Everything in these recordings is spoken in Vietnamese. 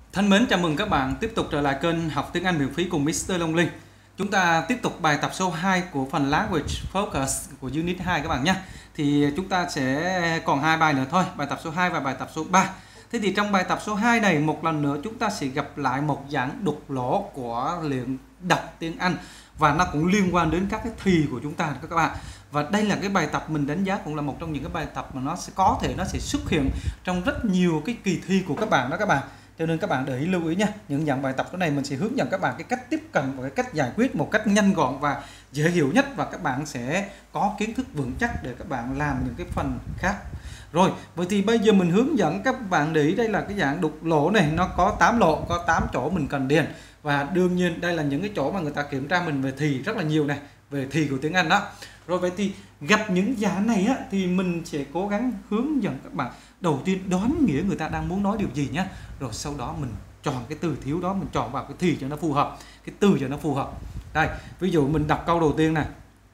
Thân mến, chào mừng các bạn tiếp tục trở lại kênh học tiếng Anh miễn phí cùng Mr. Long Linh. Chúng ta tiếp tục bài tập số 2 của phần Language Focus của Unit 2 các bạn nhé. Thì chúng ta sẽ còn 2 bài nữa thôi, bài tập số 2 và bài tập số 3. Thế thì trong bài tập số 2 này một lần nữa chúng ta sẽ gặp lại một dạng đục lỗ của luyện đọc tiếng Anh. Và nó cũng liên quan đến các cái thì của chúng ta các bạn. Và đây là cái bài tập mình đánh giá cũng là một trong những cái bài tập mà nó sẽ xuất hiện trong rất nhiều cái kỳ thi của các bạn đó các bạn. Cho nên các bạn để ý lưu ý nha, những dạng bài tập này mình sẽ hướng dẫn các bạn cái cách tiếp cận và cái cách giải quyết một cách nhanh gọn và dễ hiểu nhất, và các bạn sẽ có kiến thức vững chắc để các bạn làm những cái phần khác. Rồi, vậy thì bây giờ mình hướng dẫn các bạn để ý đây là cái dạng đục lỗ này, nó có 8 lỗ, có 8 chỗ mình cần điền. Và đương nhiên đây là những cái chỗ mà người ta kiểm tra mình về thì rất là nhiều này, về thì của tiếng Anh đó. Rồi vậy thì gặp những dạng này á, thì mình sẽ cố gắng hướng dẫn các bạn đầu tiên đoán nghĩa người ta đang muốn nói điều gì nhé. Rồi sau đó mình chọn cái từ thiếu đó, mình chọn vào cái thì cho nó phù hợp, cái từ cho nó phù hợp. Đây, ví dụ mình đọc câu đầu tiên này.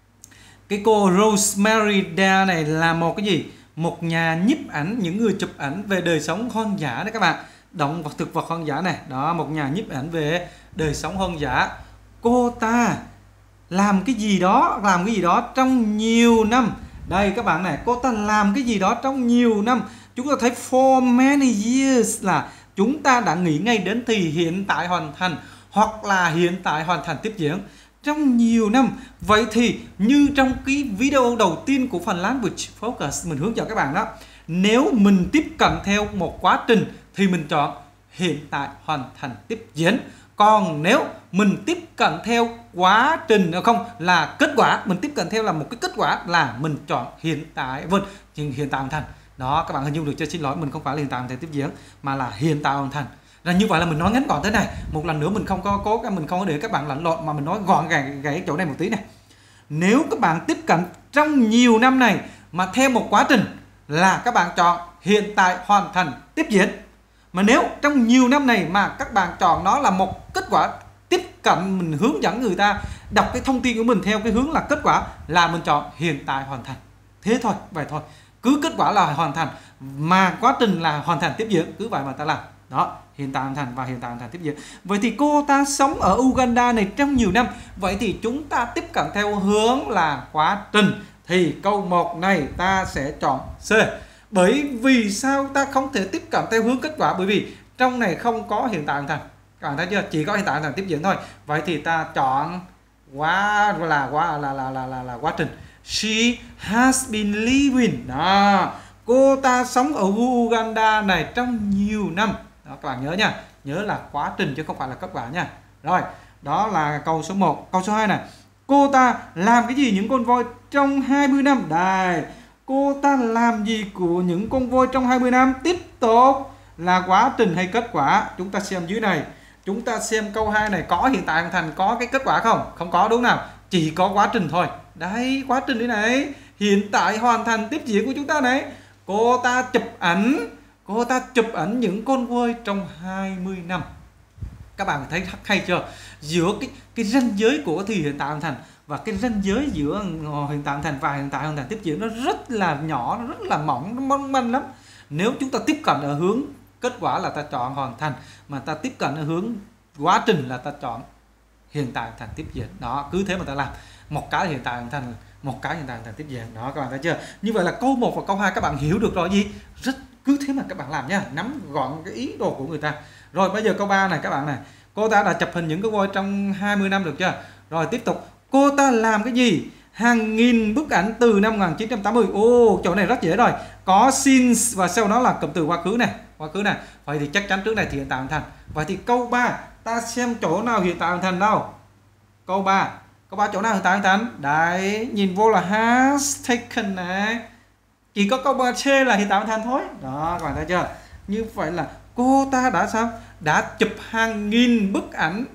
Cái cô Rosemary Dare này là một cái gì? Một nhà nhiếp ảnh, những người chụp ảnh về đời sống hoang dã đấy các bạn. Động vật, thực vật hoang dã này. Đó, một nhà nhiếp ảnh về đời sống hoang dã. Cô ta làm cái gì đó trong nhiều năm. Đây các bạn này, cô ta làm cái gì đó trong nhiều năm. Chúng ta thấy for many years là chúng ta đã nghĩ ngay đến thì hiện tại hoàn thành hoặc là hiện tại hoàn thành tiếp diễn trong nhiều năm. Vậy thì như trong cái video đầu tiên của phần Language Focus mình hướng dẫn các bạn đó, nếu mình tiếp cận theo một quá trình thì mình chọn hiện tại hoàn thành tiếp diễn. Còn nếu mình tiếp cận theo quá trình không là kết quả, mình tiếp cận theo là một cái kết quả là mình chọn hiện tại hiện tại hoàn thành. Đó, các bạn hình dung được chưa? Xin lỗi, mình không phải là hiện tại hoàn thành tiếp diễn mà là hiện tại hoàn thành. Là như vậy là mình nói ngắn gọn thế này. Một lần nữa mình không có để các bạn lẫn lộn mà mình nói gọn gàng chỗ này một tí này. Nếu các bạn tiếp cận trong nhiều năm này mà theo một quá trình là các bạn chọn hiện tại hoàn thành tiếp diễn. Mà nếu trong nhiều năm này mà các bạn chọn nó là một kết quả tiếp cận, mình hướng dẫn người ta đọc cái thông tin của mình theo cái hướng là kết quả, là mình chọn hiện tại hoàn thành. Thế thôi, vậy thôi. Cứ kết quả là hoàn thành mà quá trình là hoàn thành tiếp diễn, cứ vậy mà ta làm. Đó, hiện tại hoàn thành và hiện tại hoàn thành tiếp diễn. Vậy thì cô ta sống ở Uganda này trong nhiều năm. Vậy thì chúng ta tiếp cận theo hướng là quá trình. Thì câu 1 này ta sẽ chọn C. Bởi vì sao ta không thể tiếp cận theo hướng kết quả? Bởi vì trong này không có hiện tại hoàn thành. Các bạn thấy chưa? Chỉ có hiện tại hoàn thành tiếp diễn thôi. Vậy thì ta chọn quá trình. She has been living. Đó. Cô ta sống ở Uganda này trong nhiều năm. Đó, các bạn nhớ nha. Nhớ là quá trình chứ không phải là kết quả nha. Rồi, đó là câu số 1. Câu số 2 này. Cô ta làm cái gì những con voi trong 20 năm? Đây. Cô ta làm gì của những con voi trong 20 năm? Tiếp tục là quá trình hay kết quả? Chúng ta xem dưới này. Chúng ta xem câu 2 này có hiện tại hoàn thành, có cái kết quả không? Không có đúng nào? Chỉ có quá trình thôi. Đấy, quá trình đây này. Hiện tại hoàn thành tiếp diễn của chúng ta này. Cô ta chụp ảnh những con voi trong 20 năm. Các bạn thấy hay chưa? Giữa cái ranh giới của thì hiện tại hoàn thành và cái ranh giới giữa hiện tại hoàn thành và hiện tại hoàn thành tiếp diễn nó rất là nhỏ, nó rất là mỏng, nó mong manh lắm. Nếu chúng ta tiếp cận ở hướng kết quả là ta chọn hoàn thành, mà ta tiếp cận ở hướng quá trình là ta chọn hiện tại hoàn thành tiếp diễn. Đó, cứ thế mà ta làm. Một cái hiện tại hoàn thành, một cái hiện tại hoàn thành tiếp diễn. Đó, các bạn thấy chưa? Như vậy là câu 1 và câu 2 các bạn hiểu được rồi gì? Cứ thế mà các bạn làm nha, nắm gọn cái ý đồ của người ta. Rồi bây giờ câu 3 này các bạn này. Cô ta đã chụp hình những cái voi trong 20 năm được chưa? Rồi tiếp tục. Cô ta làm cái gì? Hàng nghìn bức ảnh từ năm 1980. Chỗ này rất dễ rồi. Có since và sau đó là cụm từ quá khứ này. Vậy thì chắc chắn trước này thì hiện tại hoàn thành. Vậy thì câu 3 ta xem chỗ nào hiện tại hoàn thành đâu? Câu 3 chỗ nào hiện tại hoàn thành? Đấy, nhìn vô là has taken này. Chỉ có câu 3C là hiện tại hoàn thành thôi. Đó, các bạn thấy chưa? Như vậy là cô ta đã sao? Đã chụp hàng nghìn bức ảnh.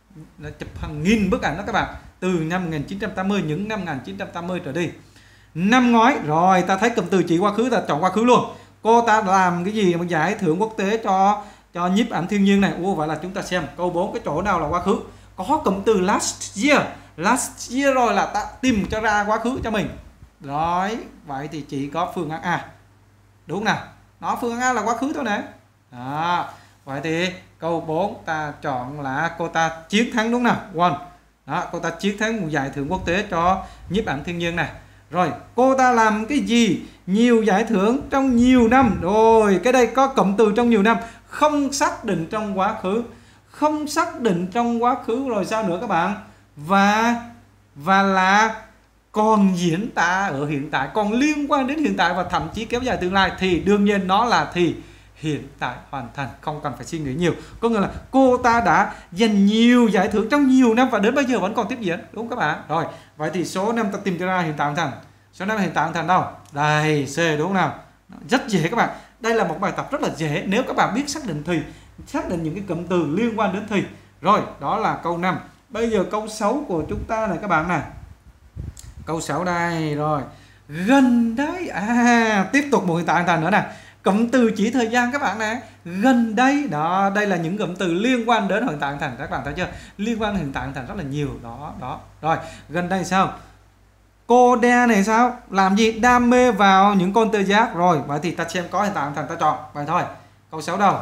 Đó các bạn. Từ năm 1980, những năm 1980 trở đi. Năm ngoái, rồi ta thấy cụm từ chỉ quá khứ, ta chọn quá khứ luôn. Cô ta làm cái gì mà giải thưởng quốc tế cho nhiếp ảnh thiên nhiên này. Vậy là chúng ta xem câu 4 cái chỗ nào là quá khứ. Có cụm từ last year rồi là ta tìm cho ra quá khứ cho mình. Rồi, vậy thì chỉ có phương án A. Đúng nào? Nó phương án A là quá khứ thôi nè. Đó. Vậy thì câu 4 ta chọn là cô ta chiến thắng đúng nào? Won. Đó, cô ta chiến thắng một giải thưởng quốc tế cho nhiếp ảnh thiên nhiên này. Rồi, cô ta làm cái gì? Nhiều giải thưởng trong nhiều năm. Rồi, cái đây có cụm từ trong nhiều năm, không xác định trong quá khứ. Không xác định trong quá khứ rồi sao nữa các bạn? Và là còn diễn tả ở hiện tại, còn liên quan đến hiện tại và thậm chí kéo dài tương lai, thì đương nhiên nó là thì hiện tại hoàn thành, không cần phải suy nghĩ nhiều. Có nghĩa là cô ta đã giành nhiều giải thưởng trong nhiều năm và đến bây giờ vẫn còn tiếp diễn, đúng không các bạn? Rồi, vậy thì số 5 ta tìm ra hiện tại hoàn thành. Số 5 hiện tại hoàn thành đâu? Đây, C đúng không nào? Rất dễ các bạn. Đây là một bài tập rất là dễ nếu các bạn biết xác định thì, xác định những cái cụm từ liên quan đến thì. Rồi, đó là câu 5. Bây giờ câu 6 của chúng ta này các bạn này. Câu 6 đây rồi. Gần đây, tiếp tục một hiện tại hoàn thành nữa nè. Cụm từ chỉ thời gian các bạn nè. Gần đây, đó, đây là những cụm từ liên quan đến hiện tại hoàn thành, các bạn thấy chưa? Liên quan đến hiện tại hoàn thành rất là nhiều, đó. Rồi, gần đây sao? Cô đe này sao? Làm gì? Đam mê vào những con tê giác. Rồi, vậy thì ta xem có hiện tại hoàn thành ta chọn. Vậy thôi. Câu 6 đâu?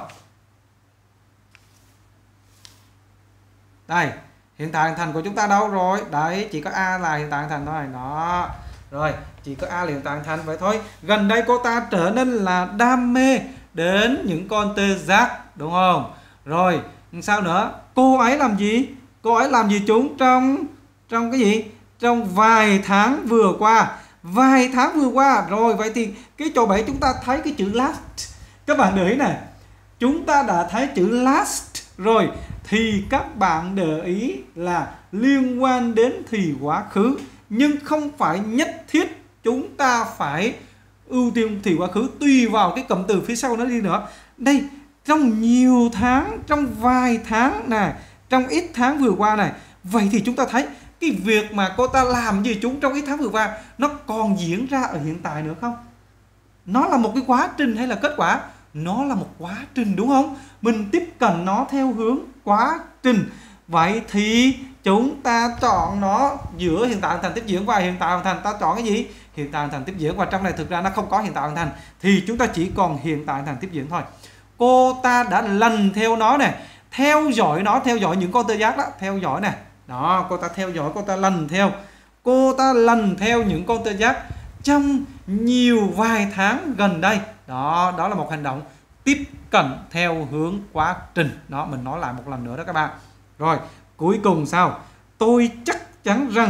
Đây, hiện tại hoàn thành của chúng ta đâu rồi? Đấy, chỉ có A là hiện tại hoàn thành thôi. Đó. Rồi, chỉ có A là hiện tại hoàn thành vậy thôi. Gần đây cô ta trở nên là đam mê đến những con tê giác, đúng không? Rồi, sao nữa? Cô ấy làm gì? Cô ấy làm gì chúng trong cái gì? Trong vài tháng vừa qua. Vài tháng vừa qua. Rồi, vậy thì cái chỗ 7 chúng ta thấy cái chữ last. Các bạn để ý này. Chúng ta đã thấy chữ last rồi, thì các bạn để ý là liên quan đến thì quá khứ, nhưng không phải nhất thiết chúng ta phải ưu tiên thì quá khứ, tùy vào cái cụm từ phía sau nó đi nữa. Đây, trong nhiều tháng, trong vài tháng này, trong ít tháng vừa qua này. Vậy thì chúng ta thấy cái việc mà cô ta làm gì chúng trong ít tháng vừa qua nó còn diễn ra ở hiện tại nữa không? Nó là một cái quá trình hay là kết quả? Nó là một quá trình, đúng không? Mình tiếp cận nó theo hướng quá trình. Vậy thì chúng ta chọn nó giữa hiện tại hoàn thành tiếp diễn và hiện tại hoàn thành. Ta chọn cái gì? Hiện tại hoàn thành tiếp diễn. Và trong này thực ra nó không có hiện tại hoàn thành, thì chúng ta chỉ còn hiện tại hoàn thành tiếp diễn thôi. Cô ta đã lần theo nó này, theo dõi nó, theo dõi những con tê giác đó, theo dõi này. Đó, cô ta theo dõi, cô ta lần theo. Cô ta lần theo những con tê giác trong nhiều vài tháng gần đây. Đó, đó là một hành động tiếp cận theo hướng quá trình. Đó, mình nói lại một lần nữa đó các bạn. Rồi, cuối cùng sao? Tôi chắc chắn rằng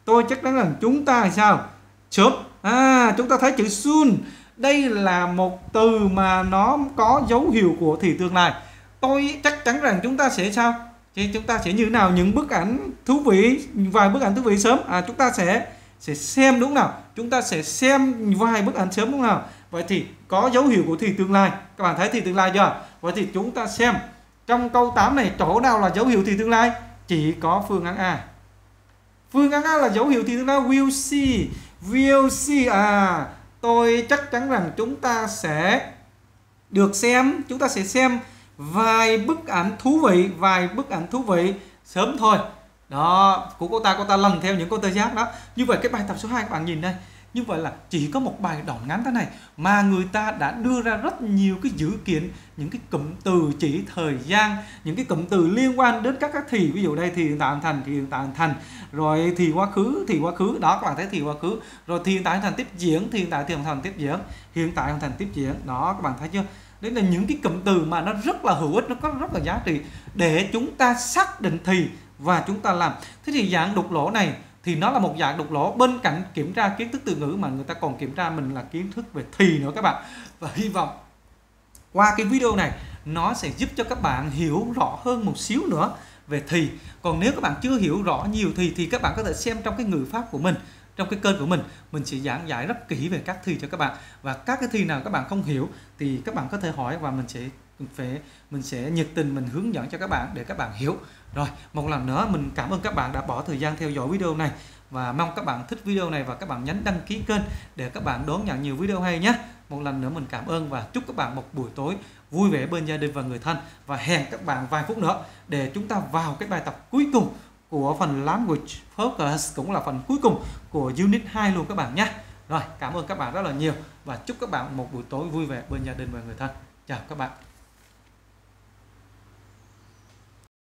chúng ta là sao? Sớm. Chúng ta thấy chữ soon. Đây là một từ mà nó có dấu hiệu của thì tương lai. Tôi chắc chắn rằng chúng ta sẽ sao? Thì chúng ta sẽ như thế nào? Những bức ảnh thú vị, vài bức ảnh thú vị sớm. Chúng ta sẽ xem đúng nào? Chúng ta sẽ xem vài bức ảnh sớm đúng nào? Vậy thì có dấu hiệu của thì tương lai. Các bạn thấy thì tương lai chưa? Vậy thì chúng ta xem trong câu 8 này chỗ nào là dấu hiệu thì tương lai? Chỉ có phương án A. Phương án A là dấu hiệu thì tương lai. Will see. Tôi chắc chắn rằng chúng ta sẽ được xem, chúng ta sẽ xem vài bức ảnh thú vị sớm thôi. Đó, của cô ta lần theo những con tê giác đó. Như vậy cái bài tập số 2 các bạn nhìn đây. Như vậy là chỉ có một bài đoạn ngắn thế này mà người ta đã đưa ra rất nhiều cái dữ kiện, những cái cụm từ chỉ thời gian, những cái cụm từ liên quan đến các thì. Ví dụ đây thì hiện tại hoàn thành, thì hiện tại hoàn thành. Rồi thì quá khứ, đó các bạn thấy thì quá khứ. Rồi thì hiện tại hoàn thành tiếp diễn, thì hiện tại hoàn thành tiếp diễn, hiện tại hoàn thành tiếp diễn. Đó, các bạn thấy chưa? Đấy là những cái cụm từ mà nó rất là hữu ích, nó có rất là giá trị để chúng ta xác định thì và chúng ta làm. Thế thì dạng đục lỗ này thì nó là một dạng đục lỗ, bên cạnh kiểm tra kiến thức từ ngữ mà người ta còn kiểm tra mình là kiến thức về thì nữa các bạn. Và hy vọng qua cái video này nó sẽ giúp cho các bạn hiểu rõ hơn một xíu nữa về thì. Còn nếu các bạn chưa hiểu rõ nhiều thì các bạn có thể xem trong cái ngữ pháp của mình, trong cái kênh của mình sẽ giảng giải rất kỹ về các thi cho các bạn. Và các cái thi nào các bạn không hiểu thì các bạn có thể hỏi và mình sẽ nhiệt tình mình hướng dẫn cho các bạn để các bạn hiểu. Rồi, một lần nữa mình cảm ơn các bạn đã bỏ thời gian theo dõi video này và mong các bạn thích video này và các bạn nhấn đăng ký kênh để các bạn đón nhận nhiều video hay nhé. Một lần nữa mình cảm ơn và chúc các bạn một buổi tối vui vẻ bên gia đình và người thân, và hẹn các bạn vài phút nữa để chúng ta vào cái bài tập cuối cùng của phần Language Focus, cũng là phần cuối cùng của Unit 2 luôn các bạn nhé. Rồi, cảm ơn các bạn rất là nhiều và chúc các bạn một buổi tối vui vẻ bên gia đình và người thân. Chào các bạn.